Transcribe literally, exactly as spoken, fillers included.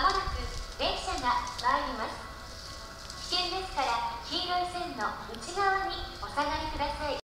もなく電車が参ります。危険ですから黄色い線の内側にお下がりください。